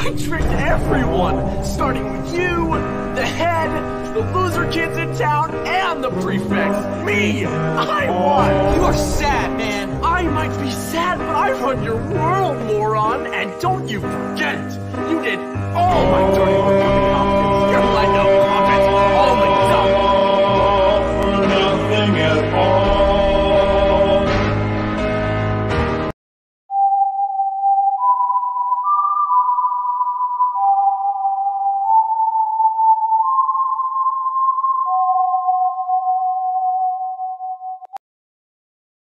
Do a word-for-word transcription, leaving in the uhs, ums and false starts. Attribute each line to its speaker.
Speaker 1: I tricked everyone, starting with you, the head, the loser kids in town, and the prefects. Me! I won!
Speaker 2: You are sad, man.
Speaker 1: I might be sad, but I run your world, moron! And don't you forget it! You did all my dirty work for me,